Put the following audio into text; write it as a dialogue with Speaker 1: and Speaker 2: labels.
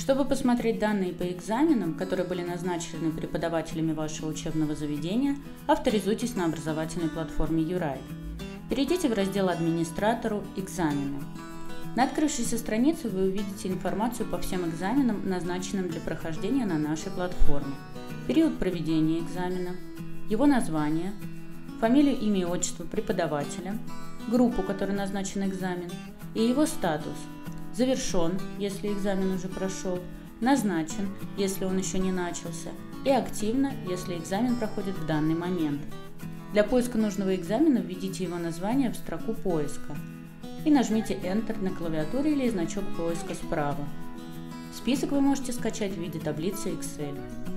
Speaker 1: Чтобы посмотреть данные по экзаменам, которые были назначены преподавателями вашего учебного заведения, авторизуйтесь на образовательной платформе Юрай. Перейдите в раздел «Администратору. Экзамены». На открывшейся странице вы увидите информацию по всем экзаменам, назначенным для прохождения на нашей платформе, период проведения экзамена, его название, фамилию, имя и отчество преподавателя, группу, которой назначен экзамен, и его статус – завершен, если экзамен уже прошел, назначен, если он еще не начался, и активно, если экзамен проходит в данный момент. Для поиска нужного экзамена введите его название в строку поиска и нажмите Enter на клавиатуре или значок поиска справа. Список вы можете скачать в виде таблицы Excel.